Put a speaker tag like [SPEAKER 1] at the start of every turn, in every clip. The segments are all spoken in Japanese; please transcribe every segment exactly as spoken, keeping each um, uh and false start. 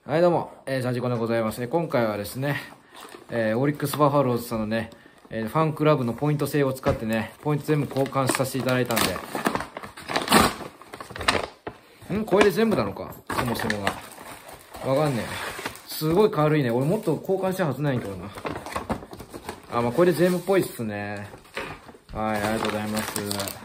[SPEAKER 1] はい、どうも、えー、ジャージコでございますね。今回はですね、えー、オリックスバファローズさんのね、えー、ファンクラブのポイント制を使ってね、ポイント全部交換させていただいたんで。んこれで全部なのかそもそもが。わかんねえ。すごい軽いね。俺もっと交換したはずないんだけどな。あ、まあ、これで全部っぽいっすね。はい、ありがとうございます。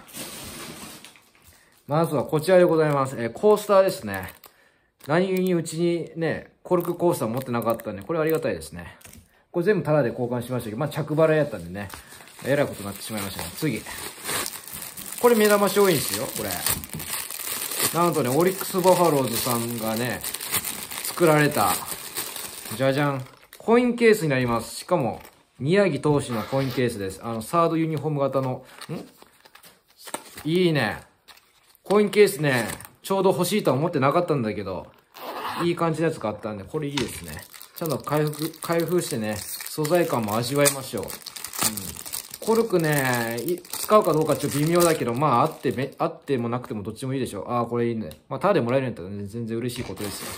[SPEAKER 1] まずはこちらでございます。えー、コースターですね。何気にうちにね、コルクコースター持ってなかったんで、これありがたいですね。これ全部タダで交換しましたけど、まあ着払いやったんでね、えらいことになってしまいましたね。次。これ目玉商品ですよ、これ。なんとね、オリックスバファローズさんがね、作られた、じゃじゃん、コインケースになります。しかも、宮城投手のコインケースです。あの、サードユニフォーム型の、んいいね。コインケースね、ちょうど欲しいとは思ってなかったんだけど、いい感じのやつがあったんで、これいいですね。ちゃんと開封、開封してね、素材感も味わいましょう。うん。コルクね、使うかどうかちょっと微妙だけど、まあ、あってめ、あってもなくてもどっちもいいでしょう。ああ、これいいね。まあ、タダでもらえるんだったらね、全然嬉しいことですよ。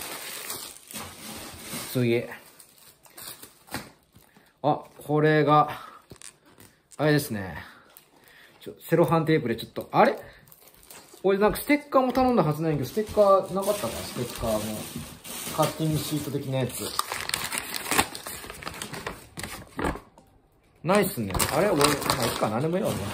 [SPEAKER 1] 次。あ、これが、あれですね。ちょ、セロハンテープでちょっと、あれ俺なんかステッカーも頼んだはずないけど、ステッカーなかったかステッカーも。カッティングシート的なやつ。ないっすね。あれ俺、まあ、いいか、何でもいいわ、ね。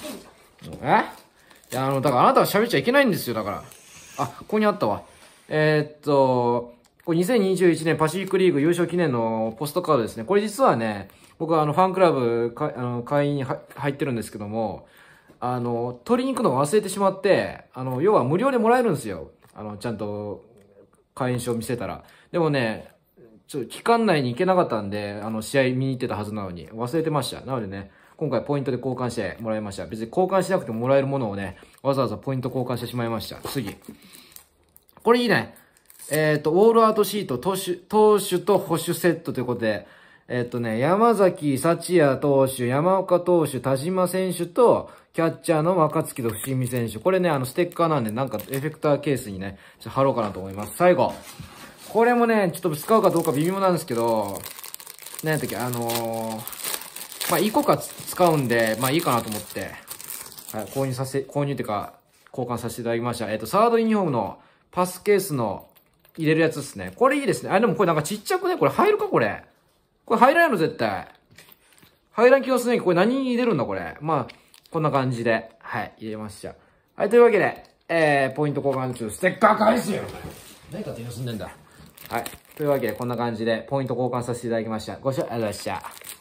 [SPEAKER 1] えいや、あの、だからあなたは喋っちゃいけないんですよ、だから。あ、ここにあったわ。えー、っと、これにせんにじゅういちねんパシフィックリーグ優勝記念のポストカードですね。これ実はね、僕はあの、ファンクラブか、あの、会員に入ってるんですけども、あの、取りに行くのを忘れてしまって、あの、要は無料でもらえるんですよ。あの、ちゃんと、会員証見せたら。でもね、ちょっと期間内に行けなかったんで、あの、試合見に行ってたはずなのに、忘れてました。なのでね、今回ポイントで交換してもらいました。別に交換しなくてももらえるものをね、わざわざポイント交換してしまいました。次。これいいね。えっと、オールアウトシート、投手、投手と保守セットということで、えっとね、山崎幸也投手、山岡投手、田島選手と、キャッチャーの若月と伏見選手。これね、あの、ステッカーなんで、なんかエフェクターケースにね、ちょっと貼ろうかなと思います。最後。これもね、ちょっと使うかどうか微妙なんですけど、何やったっけ、あのー、まあ、いっこか使うんで、まあいいかなと思って、はい、購入させ、購入っていうか、交換させていただきました。えっと、サードユニフォームのパスケースの入れるやつですね。これいいですね。あ、でもこれなんかちっちゃくね、これ入るかこれ。これ入らないの絶対。入らん気がするね。これ何に入れるんだこれ。まあ、こんな感じで、はい、入れました。はい、というわけで、えー、ポイント交換中、ステッカー返すよ何かって盗んでんだ。はい。というわけで、こんな感じで、ポイント交換させていただきました。ご視聴ありがとうございました。